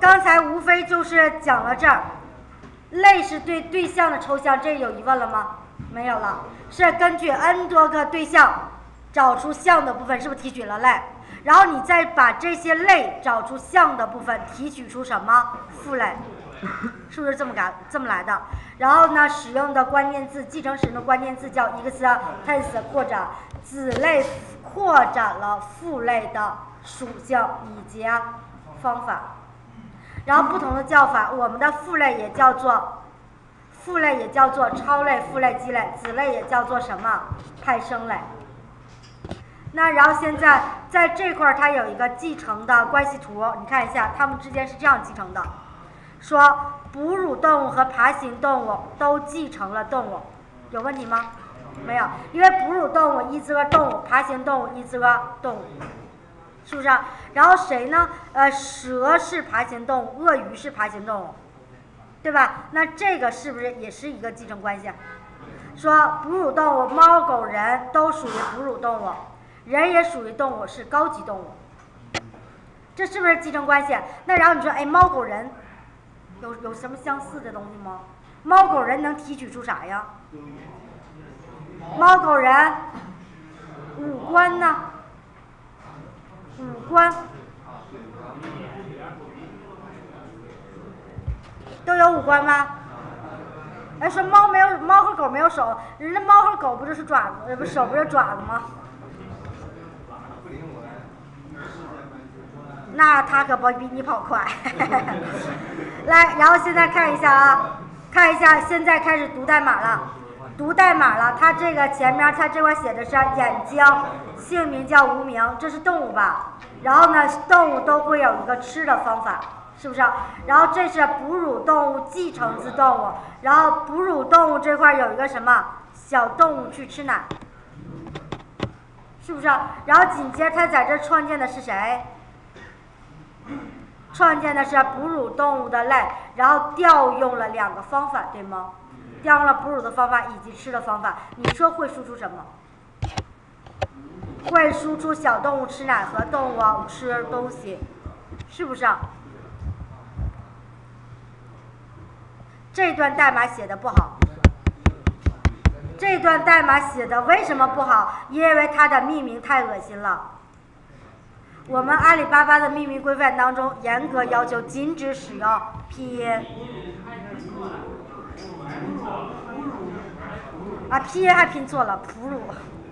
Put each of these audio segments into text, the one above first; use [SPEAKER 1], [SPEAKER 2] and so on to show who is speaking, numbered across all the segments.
[SPEAKER 1] 刚才无非就是讲了这儿，类是对对象的抽象，这有疑问了吗？没有了，是根据 n 多个对象找出像的部分，是不是提取了类？然后你再把这些类找出像的部分，提取出什么父类？是不是这么来的？然后呢，使用的关键字，继承使用的关键字叫 extends 扩展，子类扩展了父类的属性以及方法。然后不同的叫法，我们的父类也叫做超类、父类、基类，子类也叫做什么？派生类。那然后现在在这块它有一个继承的关系图，你看一下，它们之间是这样继承的。说哺乳动物和爬行动物都继承了动物，有问题吗？没有，因为哺乳动物一则动物，爬行动物一则动物，是不是？然后谁呢？蛇是爬行动物，鳄鱼是爬行动物，对吧？那这个是不是也是一个继承关系？说哺乳动物，猫狗人都属于哺乳动物，人也属于动物，是高级动物，这是不是继承关系？那然后你说，哎，猫狗人有什么相似的东西吗？猫狗人能提取出啥呀？猫狗人五官呢？五官都有五官吗？哎，说猫和狗没有手，人家猫和狗不就是爪子，不手不是爪子吗？那它可不比你跑快。来，然后现在看一下啊，现在开始读代码了。它这个前面它这块写的是眼睛，姓名叫无名，这是动物吧？然后呢，动物都会有一个吃的方法，是不是？然后这是哺乳动物继承自动物，然后哺乳动物这块有一个什么小动物去吃奶，是不是？然后紧接着它在这创建的是谁？创建的是哺乳动物的类，然后调用了2个方法，对吗？调用了哺乳的方法以及吃的方法，你说会输出什么？会输出小动物吃奶和动物吃东西，是不是？这段代码写的不好。这段代码写的为什么不好？因为它的命名太恶心了。我们阿里巴巴的命名规范当中严格要求禁止使用拼音。拼音还拼错了，哺乳。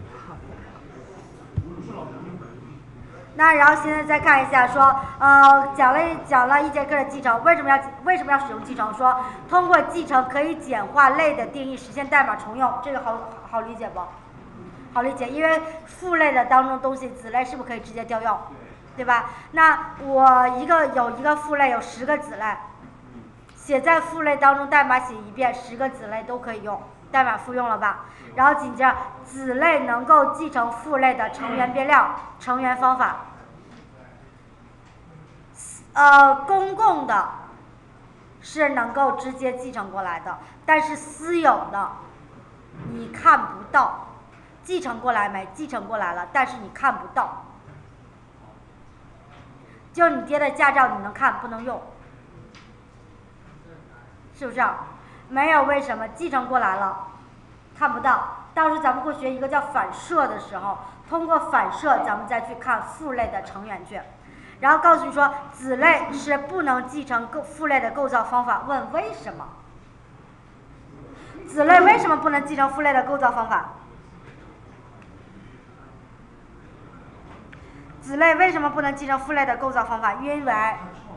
[SPEAKER 1] 那然后现在再看一下，说讲了一节课的继承，为什么要使用继承？说通过继承可以简化类的定义，实现代码重用，这个好理解不？好理解，因为父类的当中东西，子类是不是可以直接调用，对吧？那我有一个父类，有10个子类，写在父类当中，代码写一遍，10个子类都可以用，代码复用了吧？然后紧接着子类能够继承父类的成员变量、成员方法。公共的是能够直接继承过来的，但是私有的你看不到。继承过来没？继承过来了，但是你看不到。就你爹的驾照你能看不能用，是不是？没有为什么继承过来了看不到。到时候咱们会学一个叫反射的时候，通过反射咱们再去看父类的成员去。然后告诉你说子类是不能继承父类的构造方法，问为什么？子类为什么不能继承父类的构造方法？子类为什么不能继承父类的构造方法？因为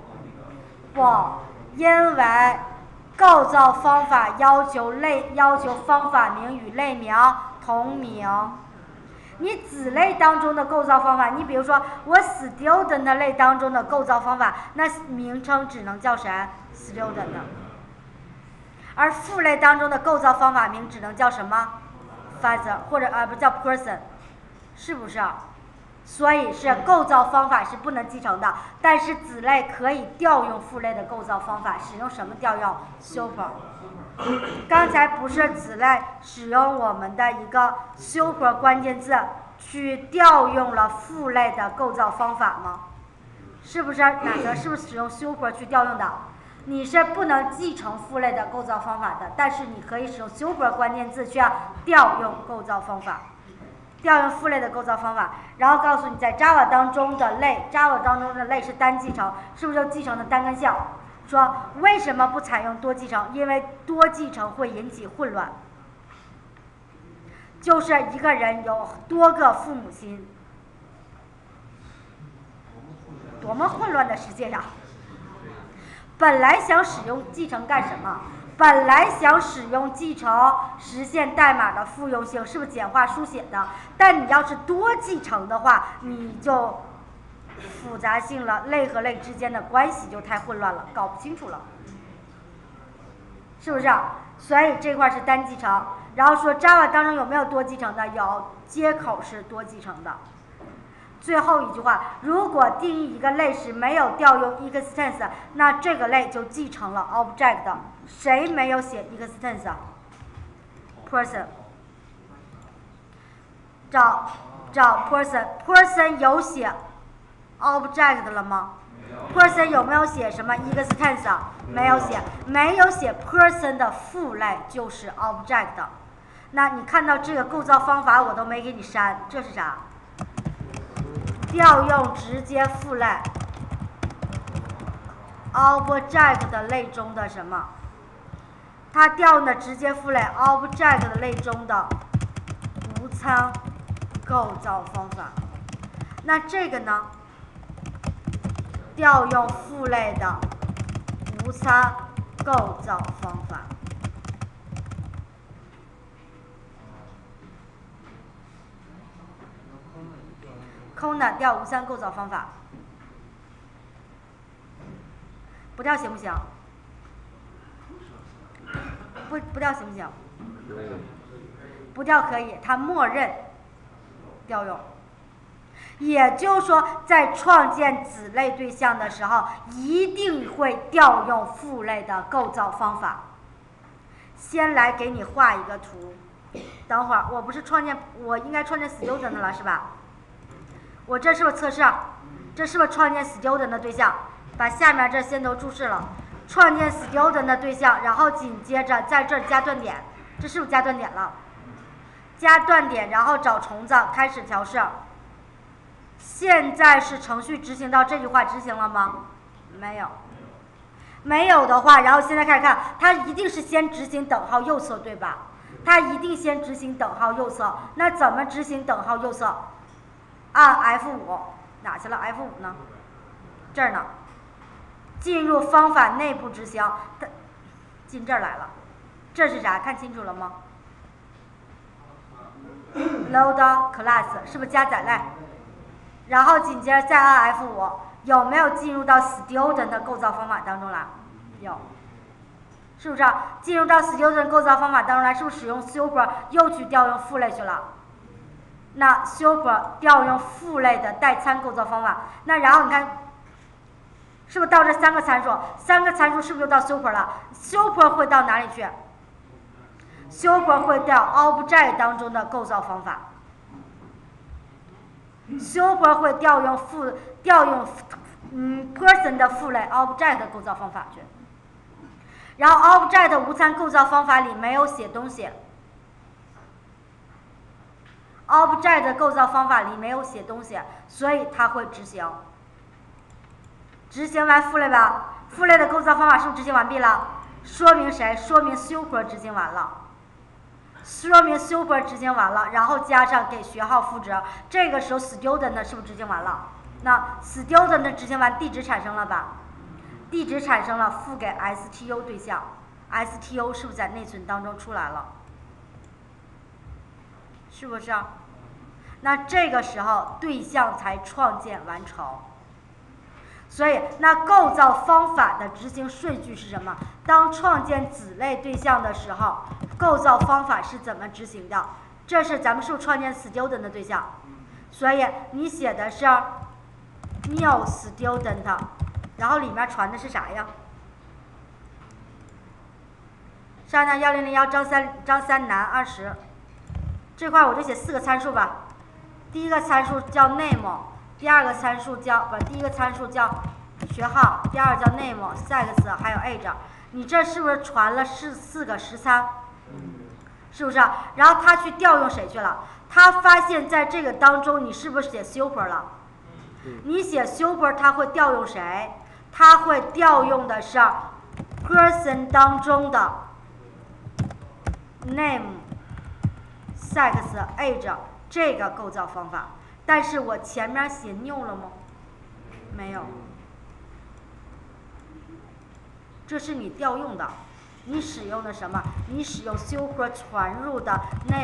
[SPEAKER 1] 构造方法要求方法名与类名同名。你子类当中的构造方法，你比如说我 student 类当中的构造方法，那名称只能叫谁 ？student。而父类当中的构造方法名只能叫什么 ？father 或者不叫 person， 是不是？所以是构造方法是不能继承的，但是子类可以调用父类的构造方法，使用什么调用 ？super。刚才不是子类使用我们的一个 super 关键字去调用了父类的构造方法吗？ 是不是哪个是不是使用 super 去调用的？你是不能继承父类的构造方法的，但是你可以使用 super 关键字去调用构造方法，调用父类的构造方法，然后告诉你在 Java 当中的类 ，Java 当中的类是单继承，是不是就继承的单根项？说为什么不采用多继承？因为多继承会引起混乱，就是一个人有多个父母亲，多么混乱的世界呀！本来想使用继承干什么？本来想使用继承实现代码的复用性，是不是简化书写的？但你要是多继承的话，你就复杂性了，类和类之间的关系就太混乱了，搞不清楚了，是不是？所以这块是单继承。然后说 Java 当中有没有多继承的？有，接口是多继承的。最后一句话，如果定义一个类时没有调用 extends， 那这个类就继承了 object。谁没有写 extends？ person。找 person 有写 object 了吗？ person 有没有写什么 extends？ 没有写，没有写 person 的父类就是 object。那你看到这个构造方法我都没给你删，这是啥？调用直接父类 object 的类中的什么？它调用的直接父类 object 的类中的无参构造方法。那这个呢？调用父类的无参构造方法。空的调无参构造方法，不调行不行？不调行不行？不调可以，它默认调用。也就是说，在创建子类对象的时候，一定会调用父类的构造方法。先来给你画一个图，等会儿我不是创建，我应该创建 student 了是吧？我这是不是测试？这是不是创建 student 的对象？把下面这先都注释了，创建 student 的对象，然后紧接着在这儿加断点，这是不是加断点了？加断点，然后找虫子开始调试。现在是程序执行到这句话执行了吗？没有，没有的话，然后现在开始看，它一定是先执行等号右侧，对吧？它一定先执行等号右侧，那怎么执行等号右侧？按 F5， 哪去了 F5 呢？这儿呢。进入方法内部执行，它进这儿来了。这是啥？看清楚了吗 ？Load class 是不是加载类？然后紧接着再按 F5， 有没有进入到 student 的构造方法当中来？有，是不是？进入到 student 构造方法当中来，是不是使用 super 又去调用父类去了？那 super 调用父类的代参构造方法，那然后你看，是不是到这三个参数？三个参数是不是就到 super 了 ？super 会到哪里去 ？super 会到 object 当中的构造方法。super 会调用person 的父类 object 的构造方法去。然后 object 无参构造方法里没有写东西。object 的构造方法里没有写东西，所以它会执行。执行完父类吧，父类的构造方法是不是执行完毕了？说明谁？说明 super 执行完了。说明 super 执行完了，然后加上给学号赋值，这个时候 student 是不是执行完了？那 student 执行完，地址产生了吧？地址产生了，赋给 stu 对象 ，stu 是不是在内存当中出来了？是不是？那这个时候对象才创建完成。所以，那构造方法的执行顺序是什么？当创建子类对象的时候，构造方法是怎么执行的？这是咱们是不是创建 student 的对象？所以你写的是 new student， 然后里面传的是啥呀？上将1001张三男20，这块我就写4个参数吧。第一个参数叫 name， 第二个参数叫第一个参数叫学号，第二个叫 name、sex 还有 age， 你这是不是传了4个13？是不是？然后他去调用谁去了？他发现在这个当中，你是不是写 super 了？你写 super， 他会调用谁？他会调用的是 person 当中的 name、sex、age 这个构造方法。但是我前面写 new 了吗？没有，这是你调用的。你使用的什么？你使用 super 传入的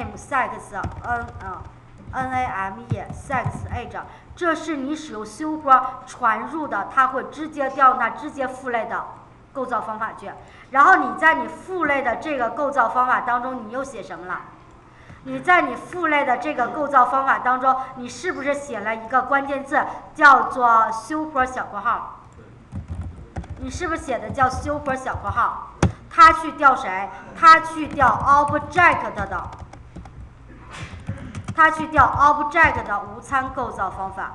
[SPEAKER 1] name、sex、name、sex、age， 这是你使用 super 传入的，它会直接调用它直接父类的构造方法去。然后你在你父类的这个构造方法当中，你又写什么了？你在你父类的这个构造方法当中，你是不是写了一个关键字叫做 super 小括号？你是不是写的叫 super 小括号？他去调谁？他去调 object 的，他去调 object 的无参构造方法，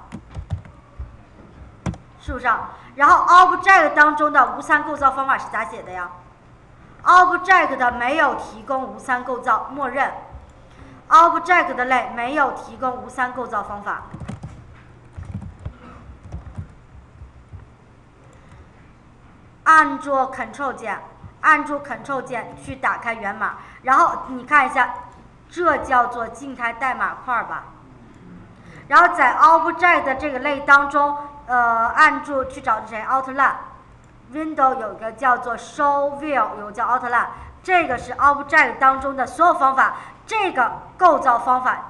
[SPEAKER 1] 是不是？然后 object 当中的无参构造方法是咋写的呀？ object 没有提供无参构造，默认 object 类没有提供无参构造方法。按住 Ctrl 键，按住 Ctrl 键去打开源码，然后你看一下，这叫做静态代码块吧。然后在 Object 这个类当中，按住去找谁 ？Outline。Window 有一个叫做 Show View， 有个叫 Outline， 这个是 Object 当中的所有方法。这个构造方法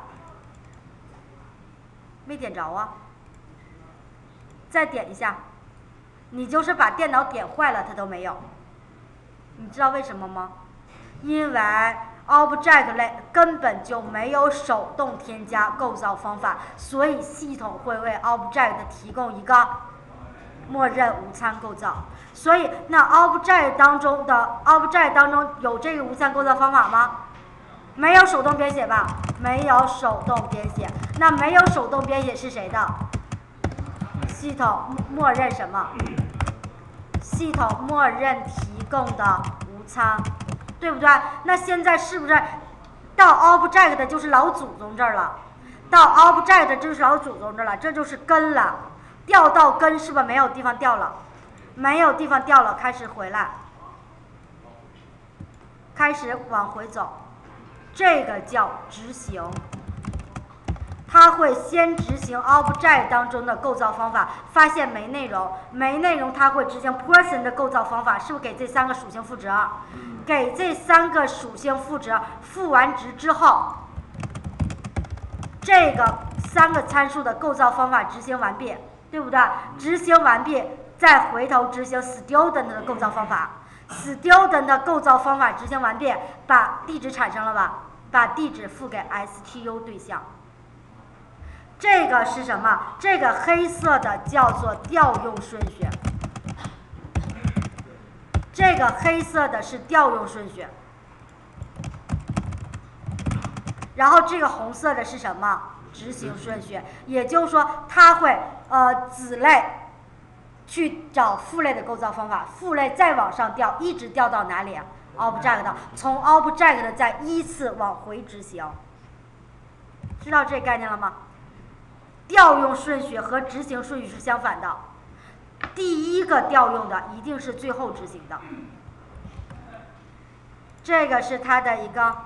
[SPEAKER 1] 没点着啊，再点一下。你就是把电脑点坏了，它都没有。你知道为什么吗？因为 Object 类根本就没有手动添加构造方法，所以系统会为 Object 提供一个默认无参构造。所以那 Object 当中有这个无参构造方法吗？没有手动编写吧？没有手动编写。那没有手动编写是谁的？系统默认什么？系统默认提供的无参，对不对？那现在是不是到 Object 就是老祖宗这儿了？到 Object 就是老祖宗这儿了，这就是根了。调到根是不是没有地方调了？没有地方调了，开始回来，开始往回走，这个叫执行。它会先执行 Object 当中的构造方法，发现没内容，没内容它会执行 Person 的构造方法，是不是给这3个属性赋值？给这3个属性赋值，赋完值之后，这个3个参数的构造方法执行完毕，对不对？执行完毕，再回头执行 Student 的构造方法。Student 的构造方法执行完毕，把地址产生了吧？把地址赋给 STU 对象。这个是什么？这个黑色的叫做调用顺序。这个黑色的是调用顺序。然后这个红色的是什么？执行顺序。也就是说，它会子类去找父类的构造方法，父类再往上调，一直调到哪里？Object， 从 Object 再依次往回执行。知道这概念了吗？调用顺序和执行顺序是相反的，第一个调用的一定是最后执行的。这个是它的一个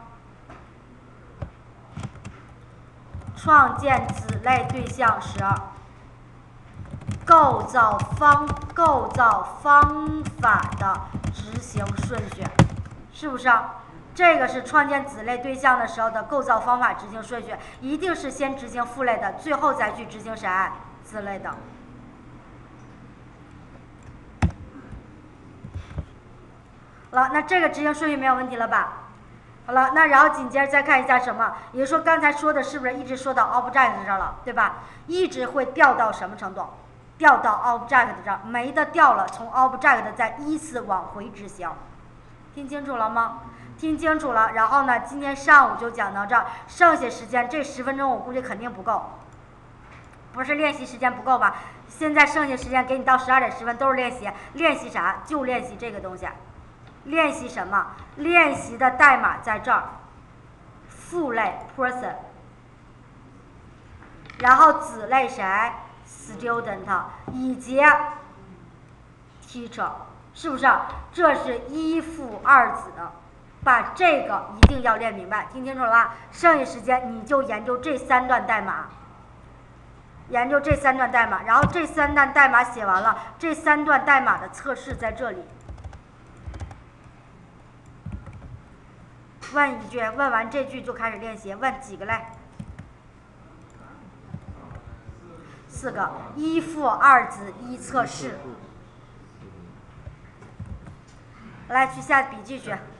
[SPEAKER 1] 创建子类对象时构造方法的执行顺序，是不是？这个是创建子类对象的时候的构造方法执行顺序，一定是先执行父类的，最后再去执行谁？子类的。好了，那这个执行顺序没有问题了吧？好了，那然后紧接着再看一下什么？也就是说刚才说的是不是一直说到 Object 这儿了，对吧？一直会调到什么程度？调到 Object 这儿，没得调了，从 Object 再依次往回执行。听清楚了吗？听清楚了，然后呢，今天上午就讲到这儿，剩下时间这10分钟我估计肯定不够， 不是练习时间不够吗？现在剩下时间给你到12:10都是练习，练习啥？就练习这个东西。练习什么？练习的代码在这儿，父类 person， 然后子类谁 ？student 以及 teacher， 是不是？这是一父二子的，把这个一定要练明白，听清楚了吧？剩下时间你就研究这3段代码。研究这3段代码，然后这3段代码写完了，这3段代码的测试在这里。问一句，问完这句就开始练习，问几个类？4个，一父二子一测试。来，去下笔记去。